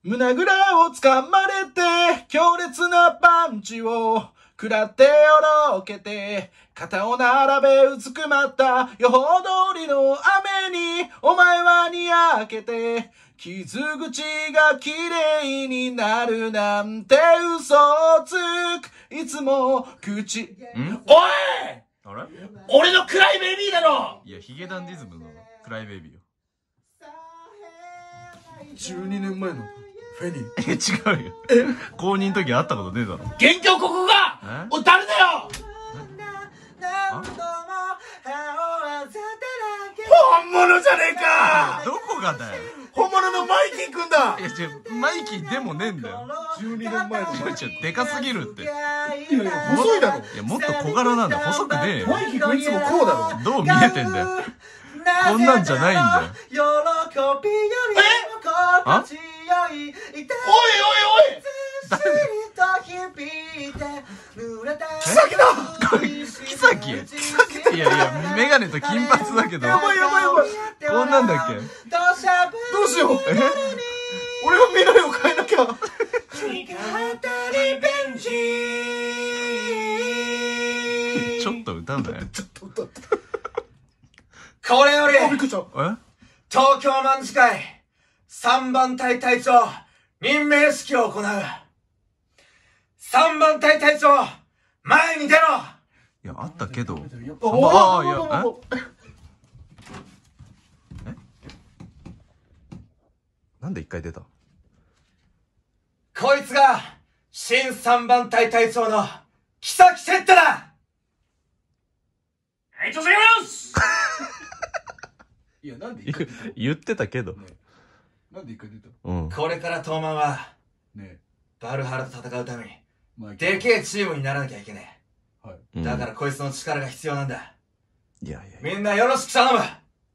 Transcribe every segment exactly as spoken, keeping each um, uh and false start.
胸ぐらを掴まれて、強烈なパンチを食らっておろけて、肩を並べうずくまった予報通りの雨に、お前はにやけて、傷口が綺麗になるなんて嘘をつく。いつも口、んおいあれ俺のクライベイビーだろ。 いや、ヒゲダンディズムのクライベイビーよ。 じゅうにねんまえのフェニー。 え、違うよ。え公認の時会ったことねえだろ。 元凶ここがお誰だよ。本物じゃねえか。 どこがだよ。 本物のマイキーくんだ。 いや違う、マイキーでもねえんだよ。 じゅうにねんまえの違う違う、でかすぎるって。いやいや細いだろ。 いや、もっと小柄なんだよ。細くねえよ。 マイキーくんいつもこうだろ。 どう見えてんだよ。こんなんじゃないんだよ。 喜びよりも心地よい。おいおいおい。キサキだ。 キサキ。いやいや、メガネと金髪だけど。 やばいやばいやばい。 こんなんだっけ。 どうしよう。え？俺が未来を変えなきゃ。 ちょっと歌うなよ。 ちょっと歌って。 これより、 あ、びっくりした。 え？ 東京卍会三番隊隊長任命式を行う。三番隊隊長、前に出ろ。 いや、あったけど。 ああ、いや、え？え？なんで一回出た？ こいつが、新三番隊隊長の、木崎哲太だ。 ありがとうございます。いや、なんで一回出た？ 言ってたけど。 なんで一回出た？ うん。 これから東卍は、 ねバルハラと戦うために、 え。 でけえチームにならなきゃいけねはい。 え。だからこいつの力が必要なんだ。 いやいや。 みんなよろしく頼む。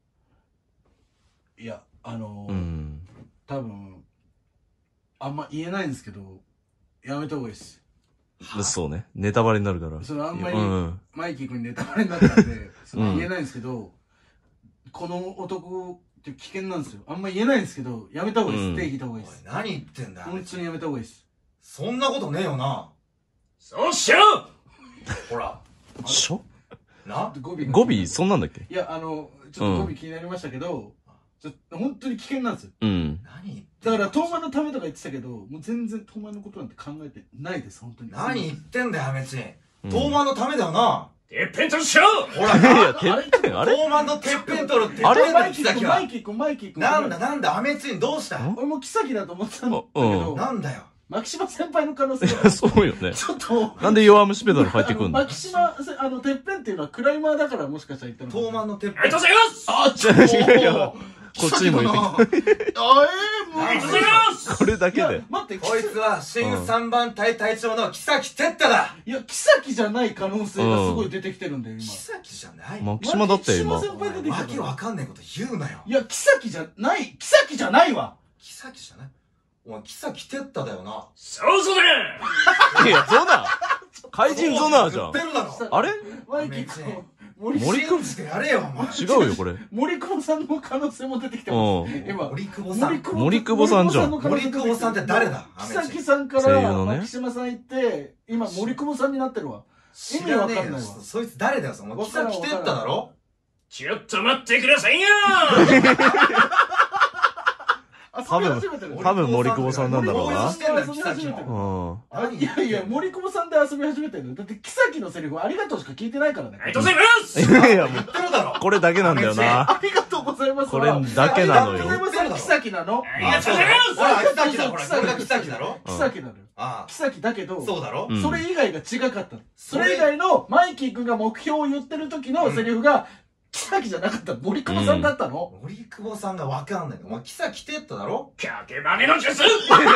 いや、あのー、 うん。 多分、あんま言えないんですけど、やめた方がいいです。 そうね。ネタバレになるから。 それあんまり、 うん。 マイキー君にネタバレになったんで、その言えないんですけど、この男って危険なんですよ。あんま言えないんですけど、やめた方がいいです。 うん手引いた方がいいおいです。 何言ってんだ。 本当にやめた方がいいです。 そんなことねえよな。 そうしろ。 ほら、 しょな語尾が語尾、そんなんだっけ？ いや、あの、ちょっと語尾気になりましたけど、ちょっと本当に危険なんですよ。 うん。 何言ってんだだから、東卍のためとか言ってたけど、もう全然東卍のことなんて考えてないです、本当に。 何言ってんだよ、アメチン。 うん東卍のためだよな。 てっぺんとしろ。 ほら、 いや、 なてっぺん、あれ東卍のてっぺん取るってあれ言ってんだよ、 マイキー君、マ木崎はイ。キー君、マイキー君。 なんだ、なんだ、アメチンどうしたん俺も木崎だと思ってたんだけうんど、 なんだよ。 牧島先輩の可能性がそうよね。 ちょっと、 なんで弱虫ペダル入ってくんの？ 牧島、あの、てっぺんっていうのはクライマーだからもしかしたら言ったのかな。 東卍のてっぺん。 ありがとうございます。あ、ちょっと。 いやいやこっちにも言ってきた。あえー、もう。ありがとうございますこれだけいやで。 待って、 こいつは新三番隊隊長の木崎哲太だ。 いや、木崎じゃない可能性がすごい出てきてるんだよ、今。 木崎じゃない。 牧島だったよ、今牧。島先輩出てきたわけから。 わかんないこと言うなよ。 いや、木崎じゃない、木崎じゃないわ。 木崎じゃない。お前、木崎哲太だよな。 そうそうだ。 いや、ゾナー怪人ゾナーじゃん言って。るだろ。 あれマイキー君、森森信じてやれよ、お前。 違うよ、これ。 森久保さんの可能性も出てきてます。 うん今、 森久保さん。 森久保さんじゃん森久保さんって誰だ木崎さんか声優らのね牧島さん行って、今森久保さんになってるわ。 知らねえよ。 意味わかんないわそいつ誰だよ、その。木崎哲太だろ。 ちょっと待ってくださいよ多分、多分森久保さんなんだろうな。 してんだよ、木崎うも。 ん。 あいやいや、森久保さんで遊び始めてるの。だって木崎のセリフありがとうしか聞いてないからね。ありがとうございますいやいや、も言ってるだろ。 う、これだけなんだよな。 ありがとうございます。 これだけなのよありがとうございます。木崎なの。 ありがとうございます。ほら、木崎だ、ほら、これが木崎だろ。 木崎なのよ。 あ木崎だけど、 あ、そうだろ。 うんそれ以外が違かったの。それ以外のマイキー君が目標を言ってる時のセリフが、木崎じゃなかった森久保さんだったの。 森久保さんがわかんないの。お前、木崎哲太だろ。 かけまねの術。 もう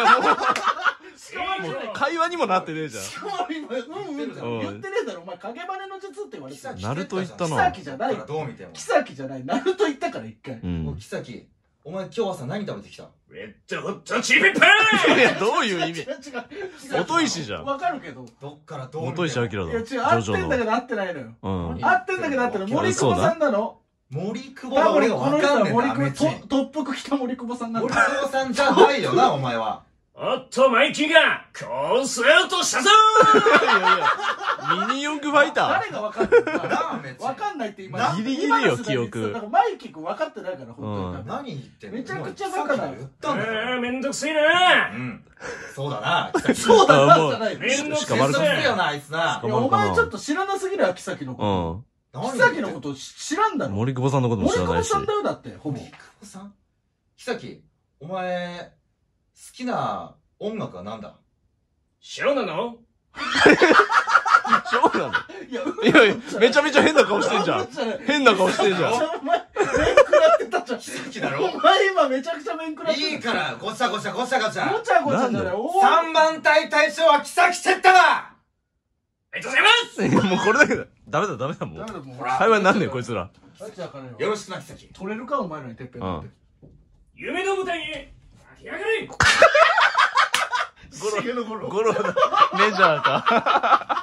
会話にもなってねえじゃん。 今、うんうんってうん言ってねえだろ。お前、影バネの術って言われてた。 ナルト言った木な。 崎じゃない。 どう見ても木。崎じゃない。ナルト言ったから一回。 うん。 もう木崎、お前今日朝何食べてきた？ レッドホットチーペッパいや、どういう意味違う違う。 音石じゃん。 わかるけど。 どっからどう見ても。 元石明だろ。 いや違う、 ジョ合っジョの。 てんだけど合ってないのよ。 うん。 合ってんだけど合ってない。森久保さんなの。 森久保多が俺が分この人わかんねえんだ、 は森久保、 アメチン。 トトップ服着た森久保さんなんだ。 森久保さんじゃないよな、お前は。 おっと、マイキーが、こう据えようとしたぞいやいや、ミニ四駆ファイター誰が分かんないラーメン分かんないって今。 ギリギリよ今の世代記憶だからマイキー君分かってないから、本当に。 何言ってんの？ めちゃくちゃバカだよ言ったんだよ。 ああ、めんどくせえな。 うん。そうだな。 そうだあもうなじゃない。いめんどくせえしかまるかめんどくせえよな、あいつな。 や、お前ちょっと知らなすぎるよ、木崎のこうん。 と。木崎のこと知らんだろ。 森久保さんのことも森久保知らないし。 さんだよ、だって、ほぼ。 久保さん木崎、お前、好きな音楽は何だ？ そうなの？ そうなの？ いや、 いやいや、めちゃめちゃ変な顔してんじゃん。変な顔してんじゃん。 お前、面食らってたじゃん。 木崎だろ？ お前今めちゃくちゃ面食らってた。 いいから、ごちゃごちゃごちゃごちゃ。 ごちゃごちゃじゃない。おー三番隊隊長は木崎哲太だ！ ありがとうございます。 もうこれだけだ。ダメだダメだもう。 ダメだもう会話になんねんこいつら。 あっちゃからよ。 よろしくな、木崎。 取れるか、お前らにてっぺんなんて。 夢の舞台へ、湧き上がれ。 重野五郎。 ゴロだ。メジャーか。